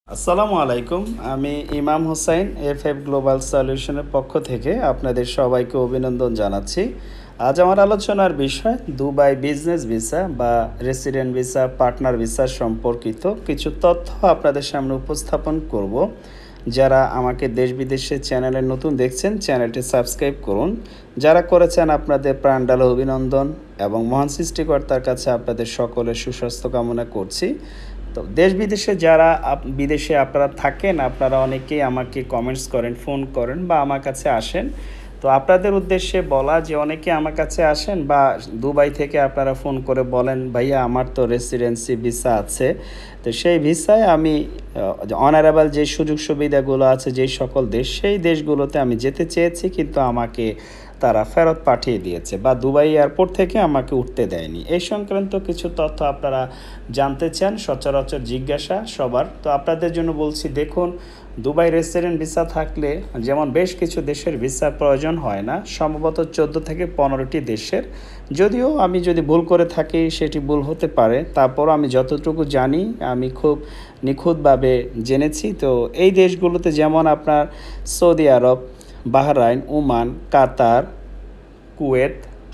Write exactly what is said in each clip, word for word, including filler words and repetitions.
আসসালামু আলাইকুম। আমি Imam Hossain F F global সলিউশনের পক্ষ থেকে আপনাদের সবাইকে অভিনন্দন জানাচ্ছি। আজ আমার আলোচনার বিষয় দুবাই বিজনেস ভিসা বা রেসিডেন্ট ভিসা, পার্টনার ভিসা সম্পর্কিত কিছু তথ্য আপনাদের সামনে উপস্থাপন করব। যারা আমাকে দেশ বিদেশের চ্যানেলে নতুন দেখছেন, চ্যানেলটি সাবস্ক্রাইব করুন। যারা করেছেন আপনাদের প্রাণঢালা অভিনন্দন এবং মহান সৃষ্টিকর্তার কাছে আপনাদের সকলের সুস্বাস্থ্য কামনা করছি। তো দেশ বিদেশে যারা বিদেশে আপনারা থাকেন, আপনারা অনেকেই আমাকে কমেন্টস করেন, ফোন করেন বা আমার কাছে আসেন। তো আপনাদের উদ্দেশ্যে বলা যে অনেকে আমার কাছে আসেন বা দুবাই থেকে আপনারা ফোন করে বলেন, ভাইয়া আমার তো রেসিডেন্সি ভিসা আছে, তো সেই ভিসায় আমি অনারেবল যে সুযোগ সুবিধাগুলো আছে যেই সকল দেশ, সেই দেশগুলোতে আমি যেতে চেয়েছি, কিন্তু আমাকে তারা ফেরত পাঠিয়ে দিয়েছে বা দুবাই এয়ারপোর্ট থেকে আমাকে উঠতে দেয়নি। এই সংক্রান্ত কিছু তথ্য আপনারা জানতে চান, সচরাচর জিজ্ঞাসা সবার। তো আপনাদের জন্য বলছি, দেখুন, দুবাই রেসিডেন্ট ভিসা থাকলে যেমন বেশ কিছু দেশের ভিসার প্রয়োজন হয় না, সম্ভবত চোদ্দো থেকে পনেরোটি দেশের। যদিও আমি যদি ভুল করে থাকি সেটি ভুল হতে পারে, তারপরও আমি যতটুকু জানি আমি খুব নিখুঁতভাবে জেনেছি। তো এই দেশগুলোতে যেমন আপনার Saudi Arab, Bahrain, Oman, Qatar, Kuwait,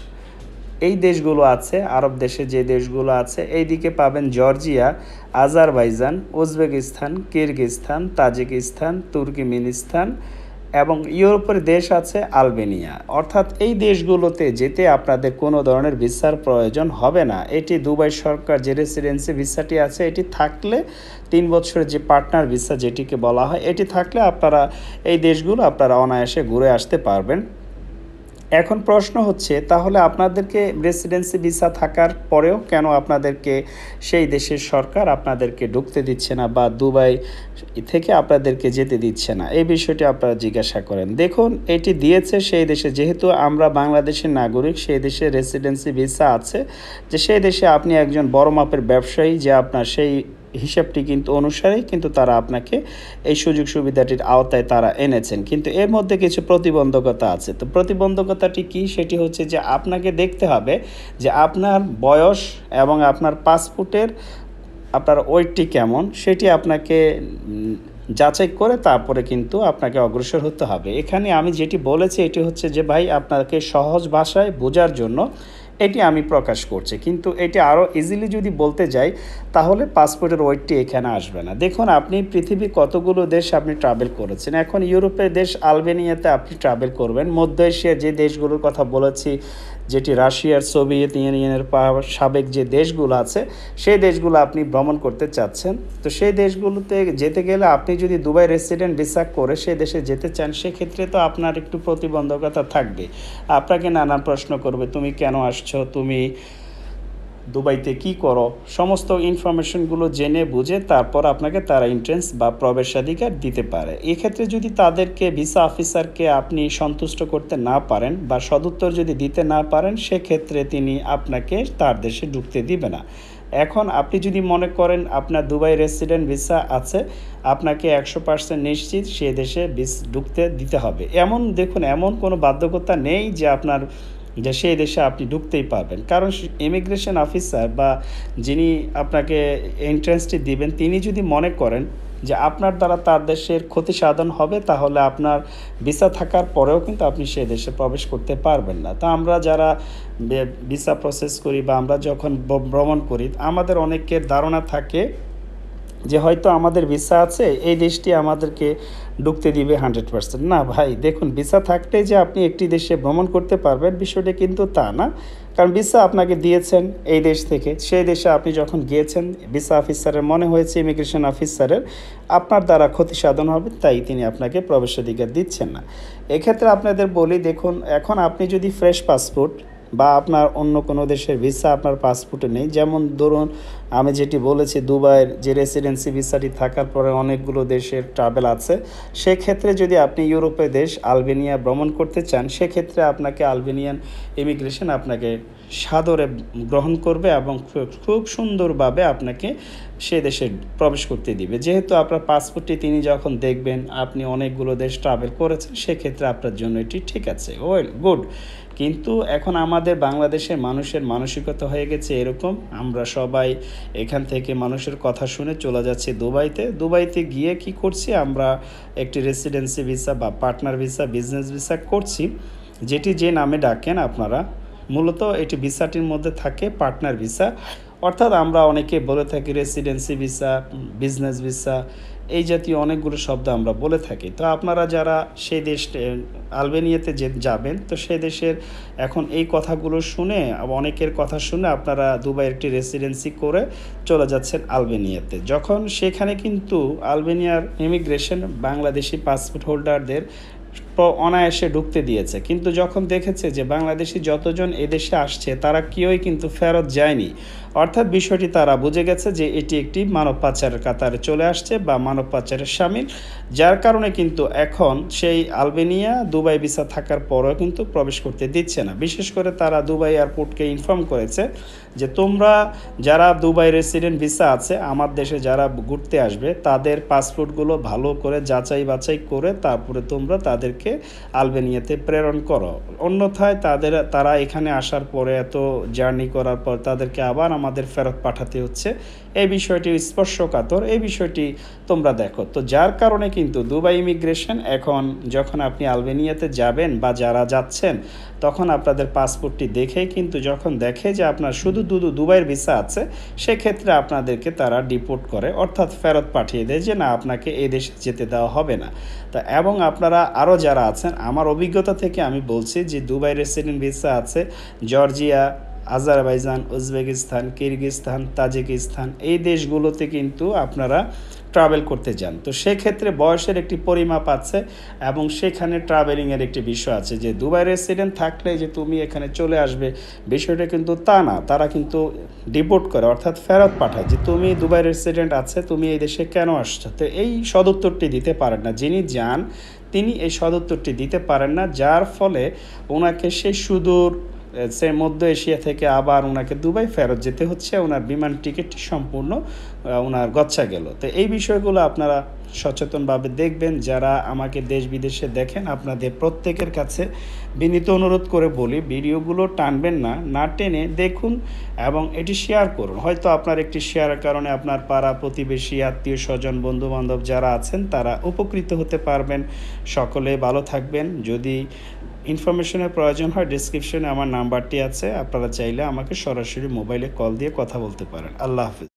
এই দেশগুলো আছে। আরব দেশে যে দেশগুলো আছে, এইদিকে পাবেন Georgia, Azerbaijan, Uzbekistan, Kyrgyzstan, Tajikistan, Turkmenistan এবং ইউরোপের দেশ আছে আলবেনিয়া। অর্থাৎ এই দেশগুলোতে যেতে আপনাদের কোনো ধরনের ভিসার প্রয়োজন হবে না। এটি দুবাই সরকার যে রেসিডেন্সি ভিসাটি আছে, এটি থাকলে তিন বছরের যে পার্টনার ভিসা যেটিকে বলা হয়, এটি থাকলে আপনারা এই দেশগুলো আপনারা অনায়াসে ঘুরে আসতে পারবেন। এখন প্রশ্ন হচ্ছে, তাহলে আপনাদেরকে রেসিডেন্সি ভিসা থাকার পরেও কেন আপনাদেরকে সেই দেশের সরকার আপনাদেরকে ঢুকতে দিচ্ছে না বা দুবাই থেকে আপনাদেরকে যেতে দিচ্ছে না? এই বিষয়টি আপনারা জিজ্ঞাসা করেন। দেখুন, এটি দিয়েছে সেই দেশে, যেহেতু আমরা বাংলাদেশের নাগরিক, সেই দেশে রেসিডেন্সি ভিসা আছে, যে সেই দেশে আপনি একজন বড় মাপের ব্যবসায়ী, যে আপনার সেই হিসাবটি কিন্তু অনুসারেই কিন্তু তারা আপনাকে এই সুযোগ সুবিধাটির আওতায় তারা এনেছেন। কিন্তু এর মধ্যে কিছু প্রতিবন্ধকতা আছে। তো প্রতিবন্ধকতাটি কি? সেটি হচ্ছে যে আপনাকে দেখতে হবে যে আপনার বয়স এবং আপনার পাসপোর্টের আপনার ওয়েটটি কেমন, সেটি আপনাকে যাচাই করে তারপরে কিন্তু আপনাকে অগ্রসর হতে হবে। এখানে আমি যেটি বলেছি এটি হচ্ছে যে ভাই, আপনাকে সহজ ভাষায় বোঝার জন্য এটি আমি প্রকাশ করছি, কিন্তু এটি আরও ইজিলি যদি বলতে যাই তাহলে পাসপোর্টের ওয়েটটি এখানে আসবে না। দেখুন, আপনি পৃথিবীর কতগুলো দেশ আপনি ট্রাভেল করেছেন। এখন ইউরোপের দেশ আলবেনিয়াতে আপনি ট্রাভেল করবেন। মধ্য এশিয়ার যে দেশগুলোর কথা বলেছি, যেটি রাশিয়ার, সোভিয়েত ইউনিয়নের সাবেক যে দেশগুলো আছে, সেই দেশগুলো আপনি ভ্রমণ করতে চাচ্ছেন। তো সেই দেশগুলোতে যেতে গেলে আপনি যদি দুবাই রেসিডেন্ট ভিসা করে সেই দেশে যেতে চান, সেক্ষেত্রে তো আপনার একটু প্রতিবন্ধকতা থাকবে। আপনাকে নানান প্রশ্ন করবে, তুমি কেন আসছো, তুমি দুবাইতে কি করো, সমস্ত ইনফরমেশনগুলো জেনে বুঝে তারপর আপনাকে তারা এন্ট্রেন্স বা প্রবেশাধিকার দিতে পারে। এক্ষেত্রে যদি তাদেরকে, ভিসা অফিসারকে আপনি সন্তুষ্ট করতে না পারেন বা সদুত্তর যদি দিতে না পারেন, সেক্ষেত্রে তিনি আপনাকে তার দেশে ঢুকতে দিবে না। এখন আপনি যদি মনে করেন আপনার দুবাই রেসিডেন্ট ভিসা আছে, আপনাকে একশো পার্সেন্ট নিশ্চিত সে দেশে ভিস ঢুকতে দিতে হবে, এমন দেখুন, এমন কোনো বাধ্যকতা নেই যে আপনার যে সেই দেশে আপনি ঢুকতেই পারবেন। কারণ ইমিগ্রেশন অফিসার বা যিনি আপনাকে এন্ট্রেন্সটি দিবেন, তিনি যদি মনে করেন যে আপনার দ্বারা তার দেশের ক্ষতি সাধন হবে, তাহলে আপনার ভিসা থাকার পরেও কিন্তু আপনি সেই দেশে প্রবেশ করতে পারবেন না। তা আমরা যারা ভিসা প্রসেস করি বা আমরা যখন ভ্রমণ করি, আমাদের অনেকের ধারণা থাকে যে হয়তো আমাদের ভিসা আছে, এই দেশটি আমাদেরকে ঢুকতে দিবে হান্ড্রেড পার্সেন্ট। না ভাই, দেখুন, ভিসা থাকলে যে আপনি একটি দেশে ভ্রমণ করতে পারবেন বিষয়টা কিন্তু তা না। কারণ ভিসা আপনাকে দিয়েছেন এই দেশ থেকে, সেই দেশে আপনি যখন গিয়েছেন, ভিসা অফিসারের মনে হয়েছে, ইমিগ্রেশন অফিসারের আপনার দ্বারা ক্ষতি সাধন হবে, তাই তিনি আপনাকে প্রবেশাধিকার দিচ্ছেন না। এক্ষেত্রে আপনাদের বলি, দেখুন, এখন আপনি যদি ফ্রেশ পাসপোর্ট বা আপনার অন্য কোনো দেশের ভিসা আপনার পাসপোর্টে নেই, যেমন ধরুন আমি যেটি বলেছি, দুবাইয়ের যে রেসিডেন্সি ভিসাটি থাকার পরে অনেকগুলো দেশের ট্রাভেল আছে, সেক্ষেত্রে যদি আপনি ইউরোপের দেশ আলবেনিয়া ভ্রমণ করতে চান, সেক্ষেত্রে আপনাকে আলবেনিয়ান ইমিগ্রেশন আপনাকে সাদরে গ্রহণ করবে এবং খুব সুন্দরভাবে আপনাকে সে দেশে প্রবেশ করতে দিবে। যেহেতু আপনার পাসপোর্টটি তিনি যখন দেখবেন আপনি অনেকগুলো দেশ ট্রাভেল করেছেন, সেক্ষেত্রে আপনার জন্য এটি ঠিক আছে, ওয়েল, গুড। কিন্তু এখন আমাদের বাংলাদেশের মানুষের মানসিকতা হয়ে গেছে এরকম, আমরা সবাই এখান থেকে মানুষের কথা শুনে চলে যাচ্ছি দুবাইতে। দুবাইতে গিয়ে কি করছি, আমরা একটি রেসিডেন্সি ভিসা বা পার্টনার ভিসা, বিজনেস ভিসা করছি, যেটি যে নামে ডাকেন আপনারা। মূলত এটি ভিসাটির মধ্যে থাকে পার্টনার ভিসা, অর্থাৎ আমরা অনেকে বলে থাকি রেসিডেন্সি ভিসা, বিজনেস ভিসা, এই জাতীয় অনেকগুলো শব্দ আমরা বলে থাকি। তো আপনারা যারা সেই দেশ আলবেনিয়াতে যে যাবেন, তো সেই দেশের এখন এই কথাগুলো শুনে, অনেকের কথা শুনে আপনারা দুবাইয়ের একটি রেসিডেন্সি করে চলে যাচ্ছেন আলবেনিয়াতে। যখন সেখানে কিন্তু আলবেনিয়ার ইমিগ্রেশন বাংলাদেশি পাসপোর্ট হোল্ডারদের অনায়াসে ঢুকতে দিয়েছে, কিন্তু যখন দেখেছে যে বাংলাদেশি যতজন এদেশে আসছে তারা কেউই কিন্তু ফেরত যায়নি, অর্থাৎ বিষয়টি তারা বুঝে গেছে যে এটি একটি মানব পাচারের কাতারে চলে আসছে বা মানব পাচারের শামিল, যার কারণে কিন্তু এখন সেই আলবেনিয়া দুবাই ভিসা থাকার পরেও কিন্তু প্রবেশ করতে দিচ্ছে না। বিশেষ করে তারা দুবাই এয়ারপোর্টকে ইনফর্ম করেছে যে তোমরা যারা দুবাই রেসিডেন্ট ভিসা আছে, আমার দেশে যারা ঘুরতে আসবে তাদের পাসপোর্টগুলো ভালো করে যাচাই বাছাই করে তারপরে তোমরা তাদেরকে আলবেনিয়াতে প্রেরণ করো, অন্যথায় তাদের তারা এখানে আসার পরে এত জার্নি করার পর তাদেরকে আবার আমাদের ফেরত পাঠাতে হচ্ছে। এই বিষয়টি স্পর্শকাতর, এই বিষয়টি তোমরা দেখো। তো যার কারণে কিন্তু দুবাই ইমিগ্রেশন এখন যখন আপনি আলবেনিয়াতে যাবেন বা যারা যাচ্ছেন, তখন আপনাদের পাসপোর্টটি দেখেই কিন্তু যখন দেখে যে আপনার শুধু দুধু দুবাইয়ের ভিসা আছে, সেক্ষেত্রে আপনাদেরকে তারা ডিপোর্ট করে, অর্থাৎ ফেরত পাঠিয়ে দেয় যে না, আপনাকে এই দেশে যেতে দেওয়া হবে না। তা এবং আপনারা আরও যারা আছেন, আমার অভিজ্ঞতা থেকে আমি বলছি যে দুবাই রেসিডেন্ট ভিসা আছে Georgia, Azerbaijan, Uzbekistan, Kyrgyzstan, Tajikistan, এই দেশগুলোতে কিন্তু আপনারা ট্রাভেল করতে যান। তো সেক্ষেত্রে বয়সের একটি পরিমাপ আছে এবং সেখানে ট্রাভেলিংয়ের একটি বিষয় আছে যে দুবাই রেসিডেন্ট থাকলে যে তুমি এখানে চলে আসবে, বিষয়টা কিন্তু তা না। তারা কিন্তু ডিপোর্ট করে, অর্থাৎ ফেরত পাঠায় যে তুমি দুবাই রেসিডেন্ট আছে, তুমি এই দেশে কেন আসছো। তো এই সদুত্তরটি দিতে পারেন না, যিনি যান তিনি এই সদুত্তরটি দিতে পারেন না, যার ফলে ওনাকে সেই সুদূর সে মধ্য এশিয়া থেকে আবার ওনাকে দুবাই ফেরত যেতে হচ্ছে, ওনার বিমান টিকিটটি সম্পূর্ণ ওনার গচ্ছা গেল। তো এই বিষয়গুলো আপনারা সচেতনভাবে দেখবেন। যারা আমাকে দেশ বিদেশে দেখেন, আপনাদের প্রত্যেকের কাছে বিনীত অনুরোধ করে বলি, ভিডিওগুলো টানবেন না, না টেনে দেখুন এবং এটি শেয়ার করুন। হয়তো আপনার একটি শেয়ারের কারণে আপনার পাড়া প্রতিবেশী, আত্মীয় স্বজন, বন্ধুবান্ধব যারা আছেন তারা উপকৃত হতে পারবেন। সকলে ভালো থাকবেন। যদি ইনফরমেশনের প্রয়োজন হয়, ডিসক্রিপশনে আমার নাম্বারটি আছে, আপনারা চাইলে আমাকে সরাসরি মোবাইলে কল দিয়ে কথা বলতে পারেন। আল্লাহ হাফিজ।